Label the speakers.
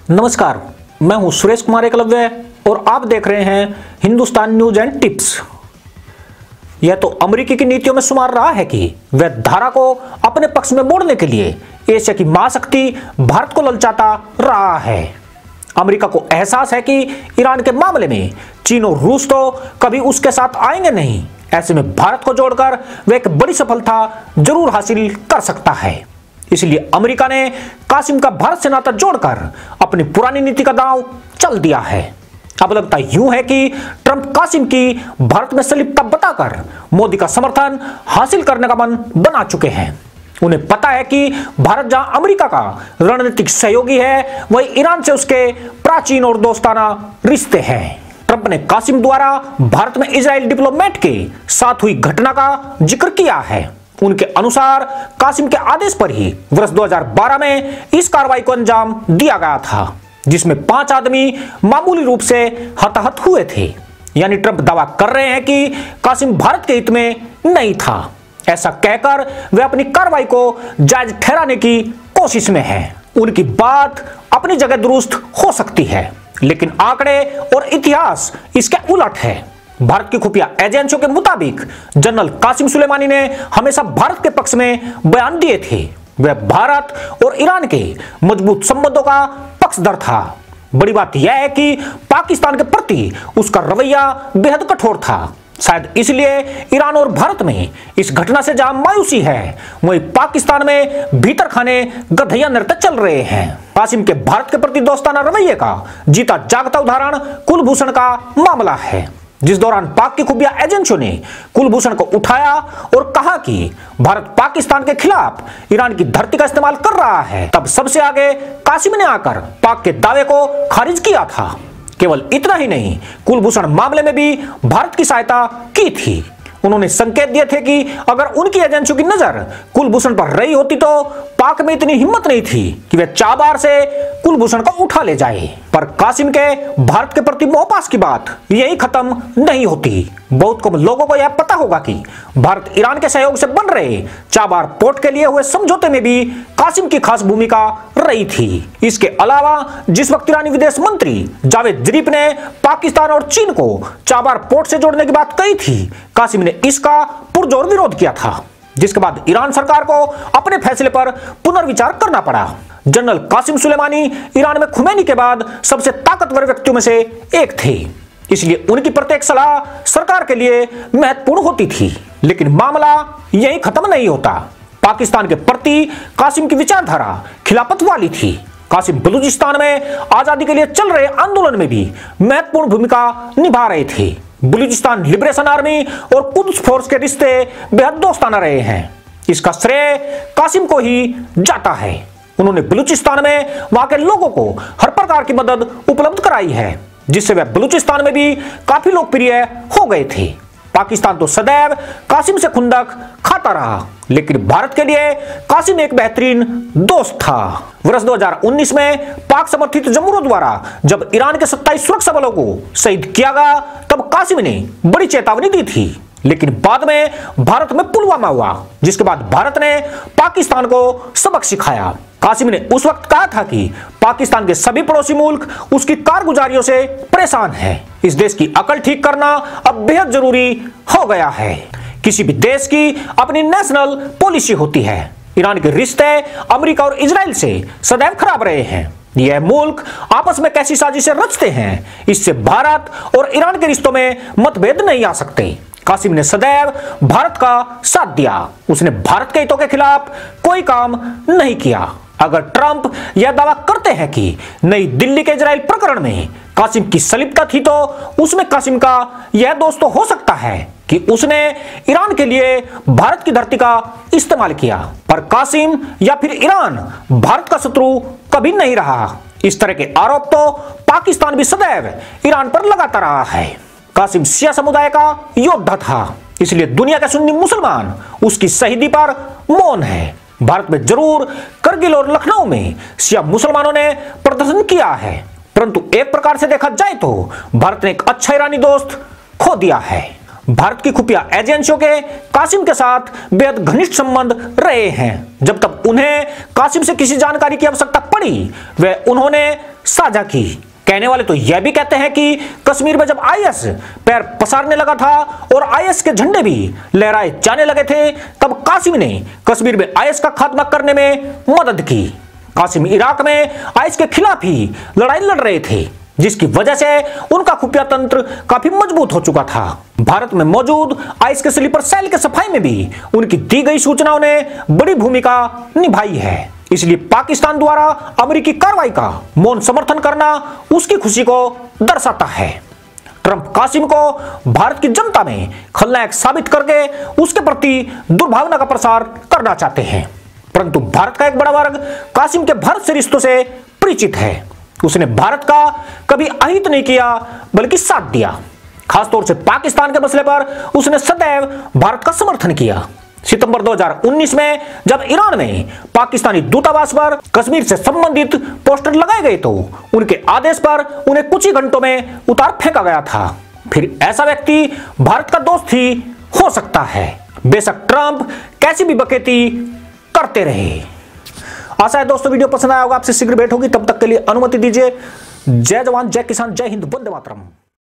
Speaker 1: नमस्कार, मैं हूं सुरेश कुमार एकलव्य और आप देख रहे हैं हिंदुस्तान न्यूज एंड टिप्स। यह तो अमेरिकी की नीतियों में शुमार रहा है कि वह धारा को अपने पक्ष में मोड़ने के लिए एशिया की महाशक्ति भारत को ललचाता रहा है। अमेरिका को एहसास है कि ईरान के मामले में चीन और रूस तो कभी उसके साथ आएंगे नहीं। ऐसे में भारत को जोड़कर वह एक बड़ी सफलता जरूर हासिल कर सकता है। इसलिए अमेरिका ने कासिम का भारत से नाता जोड़कर अपनी पुरानी नीति का दांव चल दिया है। अब लगता यूं है कि ट्रंप कासिम की भारत में सलीबता बताकर मोदी का समर्थन हासिल करने का मन बना चुके हैं। उन्हें पता है कि भारत जहां अमेरिका का रणनीतिक सहयोगी है, वही ईरान से उसके प्राचीन और दोस्ताना रिश्ते हैं। ट्रंप ने कासिम द्वारा भारत में इजराइल डिप्लोमेट के साथ हुई घटना का जिक्र किया है। उनके अनुसार कासिम के आदेश पर ही वर्ष 2012 में इस कार्रवाई को अंजाम दिया गया था, जिसमें 5 आदमी मामूली रूप से हताहत हुए थे। यानी ट्रंप दावा कर रहे हैं कि कासिम भारत के हित में नहीं था। ऐसा कहकर वे अपनी कार्रवाई को जायज ठहराने की कोशिश में हैं। उनकी बात अपनी जगह दुरुस्त हो सकती है, लेकिन आंकड़े और इतिहास इसके उलट है। भारत की खुफिया एजेंसियों के मुताबिक जनरल कासिम सुलेमानी ने हमेशा भारत के पक्ष में बयान दिए थे। वह भारत और ईरान के मजबूत संबंधों का पक्षधर था। बड़ी बात यह है कि पाकिस्तान के प्रति उसका रवैया बेहद कठोर था। शायद इसलिए ईरान और भारत में इस घटना से जहां मायूसी है, वहीं पाकिस्तान में भीतर खाने गधैया नृत्य चल रहे हैं। कासिम के भारत के प्रति दोस्ताना रवैये का जीता जागता उदाहरण कुलभूषण का मामला है, जिस दौरान पाक की खुफिया एजेंसियों ने कुलभूषण को उठाया और कहा कि भारत पाकिस्तान के खिलाफ ईरान की धरती का इस्तेमाल कर रहा है। तब सबसे आगे कासिम ने आकर पाक के दावे को खारिज किया था। केवल इतना ही नहीं, कुलभूषण मामले में भी भारत की सहायता की थी। उन्होंने संकेत दिए थे कि अगर उनकी एजेंसियों की नजर कुलभूषण पर रही होती तो पाक में इतनी हिम्मत नहीं थी कि वे चाबार से कुलभूषण को उठा ले जाए। पर कासिम के भारत के प्रति मोहपास की बात यही खत्म नहीं होती। बहुत कम लोगों को यह पता होगा कि भारत ईरान के सहयोग से बन रहे चाबार पोर्ट के लिए हुए समझौते में भी कासिम की खास भूमिका रही थी। इसके अलावा जिस वक्त ईरानी विदेश मंत्री जावेद जरीफ ने पाकिस्तान और चीन को चाबार पोर्ट से जोड़ने की बात कही थी, कासिम ने इसका पुरजोर विरोध किया था, जिसके बाद ईरान सरकार को अपने फैसले पर पुनर्विचार करना पड़ा। जनरल कासिम सुलेमानी ईरान में खुमैनी के बाद सबसे ताकतवर व्यक्तियों में से एक थे, इसलिए उनकी प्रत्येक सलाह सरकार के लिए महत्वपूर्ण होती थी। लेकिन मामला यही खत्म नहीं होता। पाकिस्तान के प्रति कासिम की विचारधारा खिलाफत वाली थी। कासिम बलूचिस्तान में आजादी के लिए चल रहे आंदोलन में भी महत्वपूर्ण भूमिका निभा रहे थे। बलूचिस्तान लिबरेशन आर्मी और कुद्स फोर्स के रिश्ते बेहद दोस्ताना रहे हैं। इसका श्रेय कासिम को ही जाता है। उन्होंने बलूचिस्तान में वहां के लोगों को हर प्रकार की मदद उपलब्ध कराई है, जिससे वह बलूचिस्तान में भी काफी लोकप्रिय हो गए थे। पाकिस्तान तो सदैव कासिम से खुंदक खाता रहा, लेकिन भारत के लिए कासिम एक बेहतरीन दोस्त था। वर्ष 2019 में पाक समर्थित जमूरों द्वारा जब ईरान के 27 सुरक्षा बलों को शहीद किया गया, तब कासिम ने बड़ी चेतावनी दी थी। लेकिन बाद में भारत में पुलवामा हुआ, जिसके बाद भारत ने पाकिस्तान को सबक सिखाया। कासिम ने उस वक्त कहा था कि पाकिस्तान के सभी पड़ोसी मुल्क उसकी कारगुजारियों से परेशान हैं। इस देश की अकल ठीक करना अब बेहद जरूरी हो गया है। किसी भी देश की अपनी नेशनल पॉलिसी होती है। ईरान के रिश्ते अमेरिका और इजराइल से सदैव खराब रहे हैं। यह मुल्क आपस में कैसी साजिशें रचते हैं, इससे भारत और ईरान के रिश्तों में मतभेद नहीं आ सकते। कासिम ने सदैव भारत का साथ दिया। उसने भारत के हितों के खिलाफ कोई काम नहीं किया। अगर ट्रंप यह दावा करते हैं कि नई दिल्ली के इजराइल प्रकरण में कासिम की सलीबता थी, तो उसमें कासिम का यह दोष तो हो सकता है कि उसने ईरान के लिए भारत की धरती का इस्तेमाल किया। पर कासिम या फिर ईरान भारत का शत्रु कभी नहीं रहा। इस तरह के आरोप तो पाकिस्तान भी सदैव ईरान पर लगाता रहा है। कासिम शिया समुदाय का योद्धा था, इसलिए दुनिया के सुन्नी मुसलमान उसकी शहीदी पर मौन है। भारत में जरूर करगिल और लखनऊ में शिया मुसलमानों ने प्रदर्शन किया है, परंतु एक प्रकार से देखा जाए तो भारत ने एक अच्छा ईरानी दोस्त खो दिया है। भारत की खुफिया एजेंसियों के कासिम के साथ बेहद घनिष्ठ संबंध रहे हैं। जब तक उन्हें कासिम से किसी जानकारी की आवश्यकता पड़ी, वे उन्होंने साझा की। कहने वाले तो यह भी कहते हैं कि कश्मीर में जब आईएस पैर पसारने लगा था और आईएस के झंडे भी लहराए जाने लगे थे, तब कासिम ने कश्मीर में आईएस का खात्मा करने में मदद की। कासिम इराक में आईएस के खिलाफ ही लड़ाई लड़ रहे थे, जिसकी वजह से उनका खुफिया तंत्र काफी मजबूत हो चुका था। भारत में मौजूद आईएस के स्लीपर सेल के सफाई में भी उनकी दी गई सूचनाओं ने बड़ी भूमिका निभाई है। इसलिए पाकिस्तान द्वारा अमेरिकी कार्रवाई का मौन समर्थन करना उसकी खुशी को दर्शाता है। ट्रंप कासिम को भारत की जनता में खलनायक साबित करके उसके प्रति दुर्भावना का प्रसार करना चाहते हैं, परंतु भारत का एक बड़ा वर्ग कासिम के भारत से रिश्तों से परिचित है। उसने भारत का कभी अहित नहीं किया, बल्कि साथ दिया। खासतौर से पाकिस्तान के मसले पर उसने सदैव भारत का समर्थन किया। सितंबर 2019 में जब ईरान में पाकिस्तानी दूतावास पर कश्मीर से संबंधित पोस्टर लगाए गए तो उनके आदेश पर उन्हें कुछ ही घंटों में उतार फेंका गया था। फिर ऐसा व्यक्ति भारत का दोस्त ही हो सकता है, बेशक ट्रंप कैसी भी बकैती करते रहे। आशा है दोस्तों वीडियो पसंद आया होगा। आपसे शीघ्र भेंट होगी, तब तक के लिए अनुमति दीजिए। जय जवान, जय किसान, जय हिंद, वंदे मातरम।